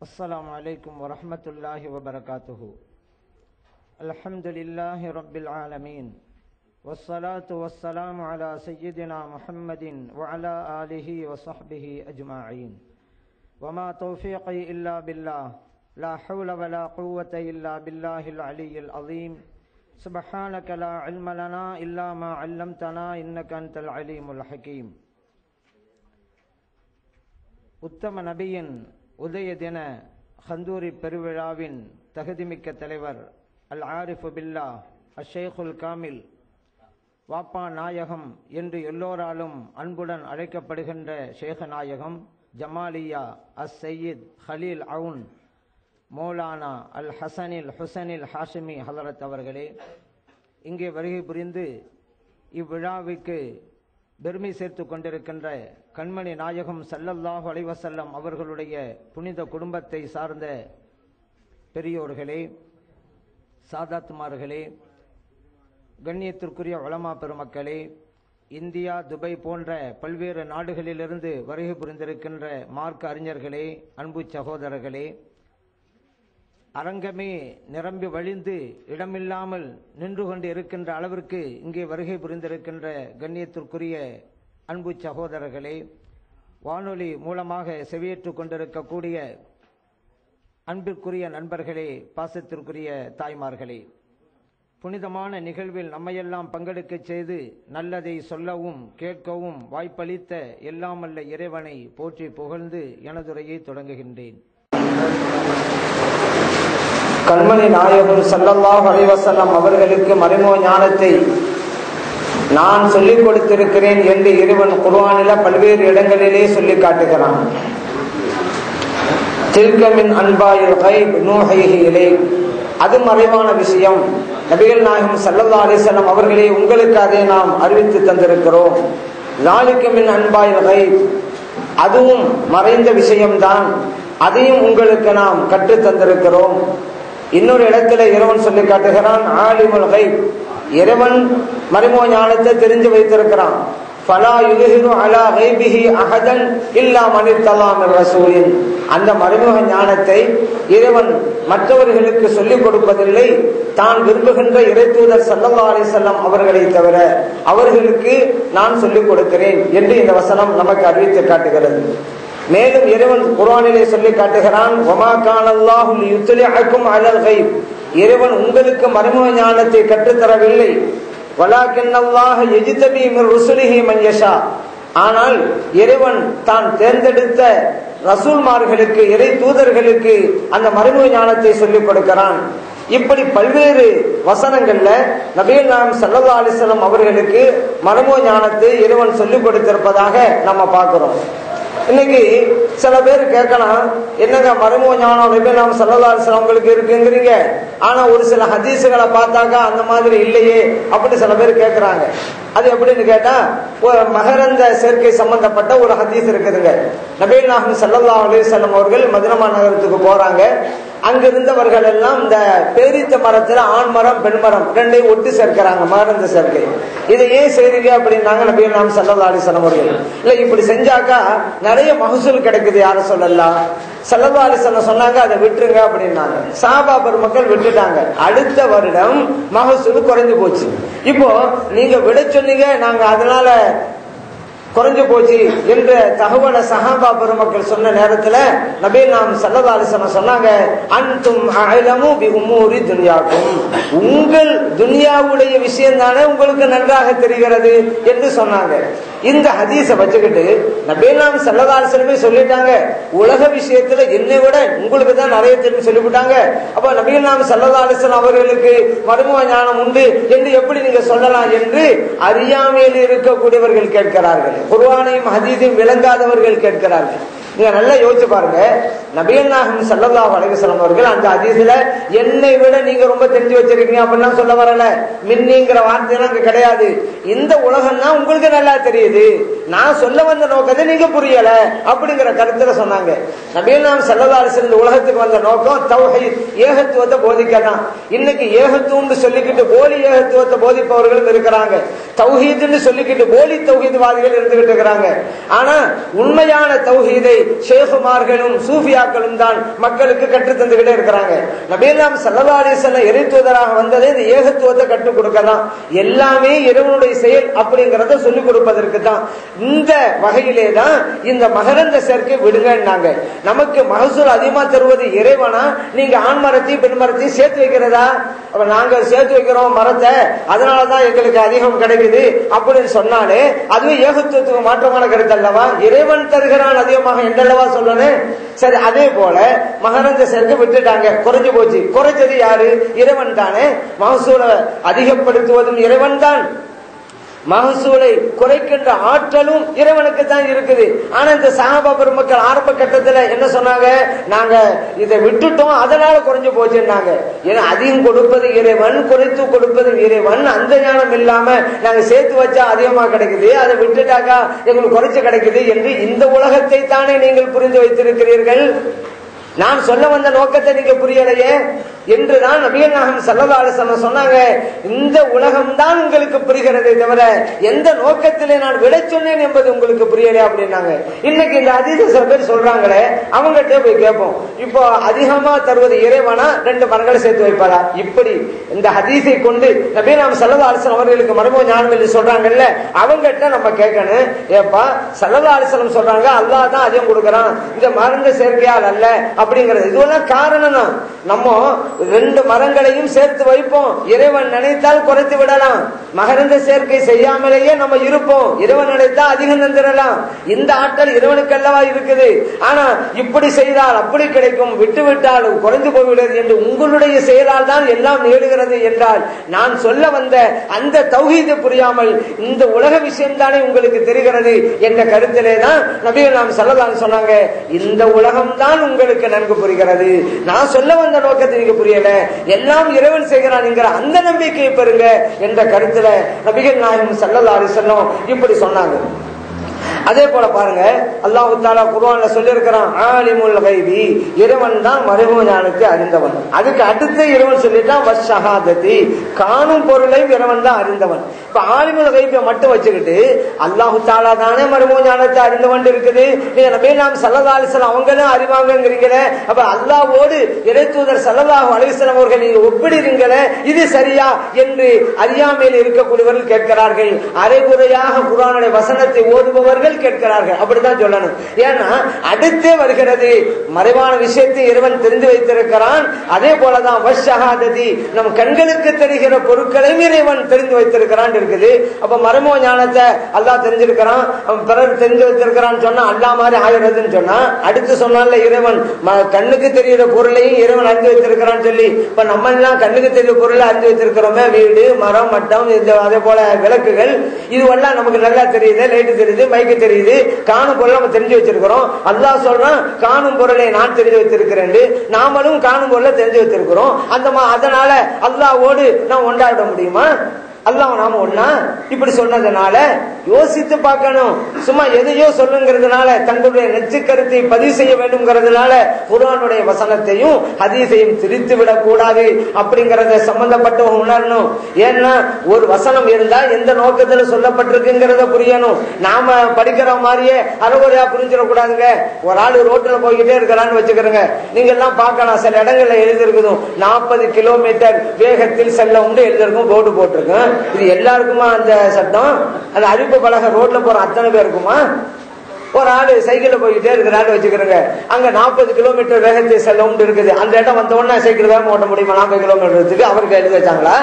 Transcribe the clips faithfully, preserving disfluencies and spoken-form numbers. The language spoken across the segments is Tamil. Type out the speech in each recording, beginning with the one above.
السلام عليكم ورحمة الله وبركاته. الحمد لله رب العالمين، والصلاة والسلام على سيدنا محمد وعلى آله وصحبه أجمعين. وما توفيقي إلا بالله، لا حول ولا قوة إلا بالله العلي العظيم. سبحانك لا علم لنا إلا ما علمتنا إنك أنت العليم الحكيم. உத்தம நபியின் உதய தின ஹந்தூரி பெருவிழாவின் தகுதிமிக்க தலைவர் அல் ஆரிஃபு பில்லா அஷேகுல் காமில் வாப்பா நாயகம் என்று எல்லோராலும் அன்புடன் அழைக்கப்படுகின்ற ஷேக நாயகம் ஜமாலியா அஸ் சையீத் ஹலீல் அவுன் மௌலானா அல் ஹசனில் ஹுசனில் ஹாஷிமி ஹலரத் அவர்களே, இங்கே வருகை புரிந்து இவ்விழாவுக்கு பெருமை சேர்த்து கொண்டிருக்கின்ற கண்மணி நாயகம் ஸல்லல்லாஹு அலைஹி வஸல்லம் அவர்களுடைய புனித குடும்பத்தை சார்ந்த பெரியோர்களே, சாதாத்துமார்களே, கண்ணியத்திற்குரிய உலமா பெருமக்களே, இந்தியா, துபை போன்ற பல்வேறு நாடுகளிலிருந்து வருகை புரிந்திருக்கின்ற மார்க்க அறிஞர்களே, அன்பு சகோதரர்களே, அரங்கமே நிரம்பி வழிந்து இடமில்லாமல் நின்று கொண்டு இருக்கின்ற அளவிற்கு இங்கே வருகை புரிந்திருக்கின்ற கண்ணியத்திற்குரிய அன்பு சகோதரர்களே, வானொலி மூலமாக செவியேற்று கொண்டிருக்கக்கூடிய அன்பிற்குரிய நண்பர்களே, பாசத்திற்குரிய தாய்மார்களே, புனிதமான நிகழ்வில் நம்மையெல்லாம் பங்கெடுக்க செய்து நல்லதை சொல்லவும் கேட்கவும் வாய்ப்பளித்த எல்லாமல்ல இறைவனை போற்றி புகழ்ந்து எனதுரையை தொடங்குகின்றேன். கண்மணி நாயகம் ஸல்லல்லாஹு அலைஹி வஸல்லம் அவர்களுக்கு மறைமுக ஞானத்தை நான் சொல்லிக் கொடுத்திருக்கிறேன் என்று இறைவன் குர்ஆனில பல்வேறு இடங்களிலே சொல்லி காட்டுகிறான். தில்க மின் அன்பாயில் கைப் நூஹிஹி இலைக், அது மறைவான விஷயம். நபிகள் நாயகம் ஸல்லல்லாஹு அலைஹி வஸல்லம் அவர்களே, உங்களுக்கு அதை நாம் அறிவித்து தந்திருக்கிறோம். ஸாலிக மின் அன்பாயில் கைப், அதுவும் மறைந்த விஷயம்தான், அதையும் உங்களுக்கு நாம் கற்று தந்திருக்கிறோம். இன்னொரு இடத்துல இறைவன் சொல்லி காட்டுகிறான், ஆலிமுல் கைப், இறைவன் மறைமுக ஞானத்தை தெரிஞ்சு வைத்திருக்கிறான். ஃபலா யுத்ஹிரு அலா கைபிஹி அஹதன் இல்லா மன் இர்தலா மின் ரசூலின், அந்த மறைமுக ஞானத்தை இறைவன் மற்றவர்களுக்கு சொல்லிக் கொடுப்பதில்லை, தான் விரும்புகின்ற இறை தூதர் ஸல்லல்லாஹு அலைஹி வஸல்லம் அவர்களை தவிர அவர்களுக்கு நான் சொல்லிக் கொடுக்கிறேன் என்று இந்த வசனம் நமக்கு அறிவித்து காட்டுகிறது. மேலும் இறைவன் குர்ஆனிலே சொல்லி காட்டுகிறான், வமா கானல்லாஹு லியுத்லிஅக்கும் அலல் கைப், இறைவன் உங்களுக்கு மறைமுக ஞானத்தை கற்றுத்தரவில்லை. வலாக்கின்னல்லாஹ யஜ்தபி மின் ருசுலிஹி மன் யஷா, ஆனால் இறைவன் தான் தேர்ந்தெடுத்த ரசூல்மார்களுக்கு, இறை தூதர்களுக்கு அந்த மறைமுக ஞானத்தை சொல்லிக் கொடுக்கிறான். இப்படி பல்வேறு வசனங்கள்ல நபிகள் நாயகம் ஸல்லல்லாஹு அலைஹி வஸல்லம் அவர்களுக்கு மறைமுக ஞானத்தை இறைவன் சொல்லிக் கொடுத்திருப்பதாக நம்ம பார்க்கிறோம். இன்னைக்கு சில பேர் கேட்கலாம், என்னங்க மறைமுக ஞானம் நபிகள் நாயகம் ஸல்லல்லாஹு அலைஹி வஸல்லம் அவங்களுக்கு இருக்குங்கிறீங்க, ஆனா ஒரு சில ஹதீஸுகளை பார்த்தாக்கா அந்த மாதிரி இல்லையே அப்படி சில பேர் கேட்கிறாங்க. அது எப்படின்னு கேட்டா, மகரந்த சேர்க்கை சம்பந்தப்பட்ட ஒரு ஹதீஸ் இருக்குதுங்க. நபிகள் நாயகம் ஸல்லல்லாஹு அலைஹி வஸல்லம் அவர்கள் மதீனா நகரத்துக்கு போறாங்க. அங்கிருந்தவர்கள் எல்லாம் இந்த பேரித்த மரத்துல ஆண் மரம் பெண் மரம் ரெண்டையும் ஒட்டு சேர்க்கிறாங்க, மகரந்த சேர்க்கை. இதை ஏன் செய்றீங்க அப்படின்னாங்க நபிகள் நாயகம் ஸல்லல்லாஹு அலைஹி வஸல்லம் அவர்கள். இல்ல, இப்படி செஞ்சாக்கா நிறைய மகசூல் கிடைக்குது, யார சொல்லலாம். ஸல்லல்லாஹு அலைஹி வஸல்லம் சொன்னாங்க, அதை விட்டுருங்க அப்படின்னாங்க. சஹாபா பெருமக்கள் விட்டுட்டாங்க. அடுத்த வருடம் மகசூல் குறைஞ்சு போச்சு. இப்போ நீங்க விட சொன்னீங்க, நாங்க அதனால குறைஞ்சு போச்சு என்ற தகவலை சஹாபா பெருமக்கள் சொன்ன நேரத்துல நபிகள் நாயகம் ஸல்லல்லாஹு அலைஹி வஸல்லம் சொன்னாங்க, அன்தும் அஅலமு பி உமூரி துன்யாக்கும், உங்கள் துன்யாவுடைய விஷயம் தானே உங்களுக்கு நன்றாக தெரிகிறது என்று சொன்னாங்க. இந்த ஹதீஸை வச்சுக்கிட்டு நபிகள் நாயகம் ஸல்லல்லாஹு அலைஹி வஸல்லம் சொல்லிட்டாங்க, உலக விஷயத்துல என்னை விட உங்களுக்கு தான் நிறைய தெரியும் சொல்லிவிட்டாங்க. அப்ப நபிகள் நாயகம் ஸல்லல்லாஹு அலைஹி வஸல்லம் அவர்களுக்கு மறைமுக ஞானம் உண்டு என்று எப்படி நீங்க சொல்லலாம் என்று அறியாமையில் இருக்கக்கூடியவர்கள் கேட்கிறார்கள். குர்ஆனையும் ஹதீஸையும் விளங்காதவர்கள் கேட்கிறார்கள். நீங்க நல்லா யோசிச்சு பாருங்க, நபிகள் நாயகம் ஸல்லல்லாஹு அலைஹி வஸல்லம் அவர்கள் அந்த ஹதீஸ்ல என்னை விட நீங்க ரொம்ப தெரிஞ்சு வச்சிருக்கீங்க அப்படின்னா சொல்ல வரல. மின்னிங்கிற வார்த்தையெல்லாம் அங்க கிடையாது. இந்த உலகம் தான் உங்களுக்கு நல்லா தெரியுது, நான் சொல்ல வந்த நோக்கத்தை நீங்க புரியல அப்படிங்கிற கருத்துல சொன்னாங்க. நபிகள் நாயகம் ஸல்லல்லாஹு அலைஹி வஸல்லம் உலகத்துக்கு வந்த நோக்கம் தௌஹீத், ஏகத்துவத்தை போதிக்கதான். இன்னைக்கு ஏகத்துவம்னு சொல்லிக்கிட்டு போலி ஏகத்துவத்தை போதிப்பவர்களும் இருக்கிறாங்க, தௌஹீத்னு சொல்லிக்கிட்டு போலி தௌஹீத்வாதிகள் இருந்துகிட்டு இருக்கிறாங்க. ஆனா உண்மையான தௌஹீதை ஷேகுமார்களும் சூஃபியா அம்பியாக்களும் தான் மக்களுக்கு கற்று தந்துகிட்டே இருக்கிறாங்க. நபிகள் ஸல்லல்லாஹு அலைஹி வஸல்லம் இறை தூதராக வந்ததே இந்த ஏகத்துவத்தை கற்றுக் கொடுக்கதான், எல்லாமே இறைவனுடைய செயல் அப்படிங்கறத சொல்லிக் கொடுப்பதற்கு தான். இந்த வகையிலே தான் இந்த மகரந்த சேர்க்கை விடுங்கன்னாங்க. நமக்கு மகசூல் அதிகமா தருவது இறைவனா, நீங்க ஆண் மரத்தையும் பெண் மரத்தையும் சேர்த்து வைக்கிறதா? அப்ப நாங்க சேர்த்து வைக்கிறோம் மரத்தை, அதனாலதான் எங்களுக்கு அதிகம் கிடைக்குது அப்படின்னு சொன்னாலே அதுவே ஏகத்துவத்துக்கு மாற்றமான கருத்து அல்லவா? இறைவன் தருகிறான் அதிகமாக என்றல்லவா சொல்லணும். சரி, அதே போல மகரந்த சேர்க்கை விட்டுட்டாங்க, குறைஞ்சு போச்சு. குறைஞ்சது யாரு? இறைவன் தானே. மகசூலை அதிகப்படுத்துவதும் இறைவன் தான், மகசூலை குறைக்கின்ற ஆற்றலும் இறைவனுக்கு தான் இருக்குது. ஆனா இந்த சஹாபா பெருமக்கள் ஆரம்ப கட்டத்துல என்ன சொன்னாங்க? நாங்க இதை விட்டுட்டோம் அதனால குறைஞ்சு போச்சுன்னாங்க. ஏன்னா அதிகம் கொடுப்பது இறைவன், குறைத்து கொடுப்பது இறைவன். அந்த ஞானம் இல்லாம நாங்க சேர்த்து வச்சா அதிகமா கிடைக்குது, அதை விட்டுட்டாக்கா எங்களுக்கு குறைச்சு கிடைக்குது என்று இந்த உலகத்தை தானே நீங்கள் புரிந்து வைத்திருக்கிறீர்கள். நான் சொல்ல வந்த நோக்கத்தை நீங்க புரியலையே என்றுதான் நபிகள் நாயகம் ஸல்லல்லாஹு அலைஹி வஸல்லம் சொன்னாங்க. இந்த உலகம் தான் உங்களுக்கு புரிகிறதே தவிர எந்த நோக்கத்திலே நான் விட சொன்னேன் என்பது உங்களுக்கு புரியலையா அப்படின்னாங்க. இன்னைக்கு இந்த ஹதீஸை சில பேர் சொல்றாங்களே, அவங்ககிட்ட போய் கேட்போம், இப்போ அதிகமா தருவது இறைவனா, ரெண்டு மரங்களை சேர்த்து வைப்பாரா? இப்படி இந்த ஹதீஸை கொண்டு நபிகள் நாயகம் ஸல்லல்லாஹு அலைஹி வஸல்லம் அவர்களுக்கு மர்ம ஞானம் என்று சொல்றாங்கல்ல, அவங்ககிட்ட நம்ம கேட்கணும், ஏப்பா ஸல்லல்லாஹு அலைஹி வஸல்லம் சொல்றாங்க அல்லாஹ் தான் அதிகம் கொடுக்கறான், இந்த மரங்க சேர்க்கையால் அல்ல அப்படிங்கிறது. இதுவெல்லாம் காரணம் தான். நம்ம ரெண்டு மரங்களையும் சேர்த்து வைப்போம், இறைவன் நினைத்தால் குறைத்து விடலாம். மகரந்த சேர்க்கை செய்யாமலேயே நம்ம இருப்போம், இறைவன் நினைத்தா அதிகம் தந்துடலாம். இந்த ஆற்றல் இறைவனுக்கு அல்லவா இருக்குது. ஆனா இப்படி செய்தால் அப்படி கிடைக்கும், விட்டு விட்டால் குறைந்து போய்விடுகிறது என்று உங்களுடைய செயலால் தான் எல்லாம் நேடுகிறது என்றால், நான் சொல்ல வந்த அந்த தௌஹீதை புரியாமல் இந்த உலக விஷயம் தானே உங்களுக்கு தெரிகிறது என்ற கருத்திலே தான் நபிகள் நாயகம் ஸல்லல்லாஹு அலைஹி வஸல்லம் சொன்னாங்க, இந்த உலகம் தான் உங்களுக்கு நன்கு புரிகிறது, நான் சொல்ல வந்த நோக்கத்தை நீங்க புரியல, எல்லாம் இறைவன் செய்கிறான் என்கிற அந்த நம்பிக்கையை பெறுங்க என்ற கருத்துல நபிகள் நாயகம் ஸல்லல்லாஹு அலைஹி வஸல்லம் இப்படி சொன்னாங்க. அதே போல பாருங்க, அல்லாஹ் தஆலா குர்ஆன்ல சொல்லி இருக்கிறான், ஆலிமுல் கைபி, இறைவன் தான் மறைவு ஞானத்தை அறிந்தவன். அதுக்கு அடுத்து இறைவன் சொல்லிட்டான் வஷ்ஷஹாததி, காணும் பொருளையும் இறைவன் தான் அறிந்தவன். இப்ப ஆலிமுல் கைபியை மட்டும் வச்சுக்கிட்டு அல்லாஹ் தஆலா தானே மறைவு ஞானத்தை அறிந்தவன் இருக்குது, நீங்க நபிகள் நாயகம் ஸல்லல்லாஹு அலைஹி வஸல்லம் அவங்களும் அறிவாங்கங்கிறீங்களே, அப்ப அல்லாஹ்வோடு இறை தூதர் ஸல்லல்லாஹு அலைஹி வஸல்லம் அவர்கள் நீங்க ஒப்பிடுறீங்களே, இது சரியா என்று அறியாமையில் இருக்கக்கூடியவர்கள் கேட்கிறார்கள். அரைகுறையாக குர்ஆனுடைய வசனத்தை ஓதுபவர்கள் கேட்கிறார்கள். அப்படித்தான் சொல்லணும். ஏன்னா அடுத்தே வருகிறது, மறைவான விஷயத்தை இறைவன் தெரிந்து வைத்திருக்கிறான். அதே போலதான் வஷ்ஷஹாததி, நம் கண்களுக்கு தெரிகிற பொருட்களையும் இறைவன் தெரிந்து வைத்திருக்கிறான் இருக்குது. அப்ப மறைமுக ஞானத்தை அல்லாஹ் தெரிஞ்சிருக்கிறான், பிறர் தெரிஞ்சு வைத்திருக்கிறான்னு சொன்னா அல்லாஹ் மாதிரி ஆகிறதுன்னு சொன்னா, அடுத்து சொன்னால இறைவன் கண்ணுக்கு தெரிகிற பொருளையும் இறைவன் அறிந்து வைத்திருக்கிறான்னு சொல்லி, இப்ப நம்ம எல்லாம் கண்ணுக்கு தெரிகிற பொருளை அறிந்து வைத்திருக்கிறோமே, வீடு, மரம், மட்டம், அதே போல விளக்குகள், இதுவெல்லாம் நமக்கு நல்லா தெரியுது, லைட்டு தெரியுது, மைக்கு தெரியுது, காணும் பொருளை நம்ம தெரிஞ்சு வச்சிருக்கிறோம். அல்லாஹ் சொல்றான், காணும் பொருளை நான் தெரிஞ்சு வைத்திருக்கிறேன், நாமளும் காணும் பொருளை தெரிஞ்சு வைத்திருக்கிறோம். அந்த அதனால அல்லாஹ்வோடு நாம் ஒன்றாட முடியுமா? அல்லாஹ் நாம ஒன்னா இப்படி சொன்னதுனால யோசித்து பார்க்கணும். சும்மா எதையோ சொல்லுங்கிறதுனால தங்களுடைய நெச்சு கருத்தை பதிவு செய்ய வேண்டும்ங்கிறதுனால குர்ஆனுடைய வசனத்தையும் ஹதீஸையும் திரித்து விடக் கூடாது அப்படிங்கறத சம்பந்தப்பட்டவங்க உணரணும். ஏன்னா ஒரு வசனம் இருந்தா எந்த நோக்கத்துல சொல்லப்பட்டிருக்குங்கிறத புரியணும். நாம படிக்கிற மாதிரியே அறுவடையா புரிஞ்சிடக்கூடாதுங்க. ஒரு ஆளு ரோட்ல போய்கிட்டே இருக்கிறான்னு வச்சுக்கிறோங்க, நீங்க எல்லாம் பார்க்கலாம், சில இடங்கள்ல எழுதிருக்குதும் நாற்பது கிலோமீட்டர் வேகத்தில் செல்ல உண்டு எழுதிருக்கும், போர்டு போட்டிருக்கும். இது எல்லாருக்குமா அந்த சட்டம்? அந்த அறிவிப்பு பலகை ரோட்ல போற அத்தனை பேருக்குமா? ஒரு ஆளு சைக்கிள்ல போய்கிட்டே இருக்கிறான்னு வச்சுக்கிறோங்க, அங்க நாற்பது கிலோமீட்டர் வேகத்தை செல்ல உண்டு இருக்குது. அந்த இடம் வந்த உடனே சைக்கிள் வேகம் ஓட்ட முடியுமா? நாற்பது கிலோமீட்டருக்கு அவருக்கு எழுதி வச்சாங்களா?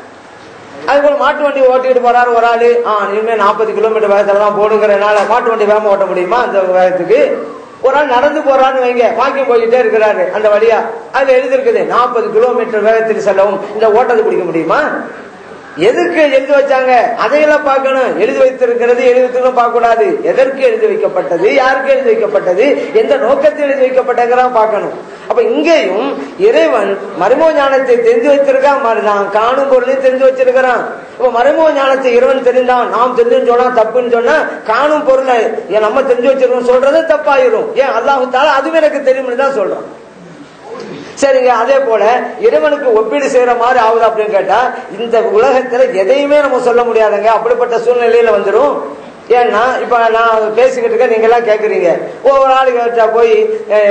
அது போல மாட்டு வண்டி ஓட்டிட்டு போறாரு ஒரு ஆளு, ஆஹ் இனிமே நாற்பது கிலோமீட்டர் வேகத்துல தான் போடுங்கிறதுனால மாட்டு வண்டி வேகம் ஓட்ட முடியுமா? அந்த வேகத்துக்கு ஒரு ஆள் நடந்து போறான்னு வைங்க, வாக்கிங் போய்கிட்டே இருக்கிறாரு அந்த வழியா, அதுல எழுதிருக்குது நாற்பது கிலோமீட்டர் வேகத்தில் செல்லவும், இந்த ஓட்டத்தை பிடிக்க முடியுமா? எதுக்கு எழுதி வச்சாங்க அதையெல்லாம் பார்க்கணும். எழுதி வைத்திருக்கிறது எழுதி வைத்திருக்க பார்க்க கூடாது. எதற்கு எழுதி வைக்கப்பட்டது, யாருக்கு எழுதி வைக்கப்பட்டது, எந்த நோக்கத்தில் எழுதி வைக்கப்பட்டதுங்கிறத பார்க்கணும். அப்ப இங்கேயும் இறைவன் மறைமுக ஞானத்தை தெரிஞ்சு வச்சிருக்கான், நான் காணும் பொருளையும் தெரிஞ்சு வச்சிருக்கிறான். இப்ப மறைமுக ஞானத்தை இறைவன் தெரிந்தான், நாம் தெரிஞ்சுன்னு சொன்னா தப்புன்னு சொன்னா, காணும் பொருளை நம்ம தெரிஞ்சு வச்சிருக்கோம் சொல்றது தப்பாயிரும். ஏன் அல்லாஹ் தஆலா அதுவும் எனக்கு தெரியும்னு தான் சொல்றான். சரிங்க, அதே போல இறைவனுக்கு ஒப்பீடு செய்யற மாதிரி ஆகுது அப்படின்னு கேட்டா, இந்த உலகத்துல எதையுமே நம்ம சொல்ல முடியாதுங்க. அப்படிப்பட்ட சூழ்நிலையில வந்துடும். ஏன்னா இப்ப நான் பேசிக்கிட்டு இருக்க, நீங்க எல்லாம் கேக்குறீங்க, ஒவ்வொரு ஆளு கேட்டா போய்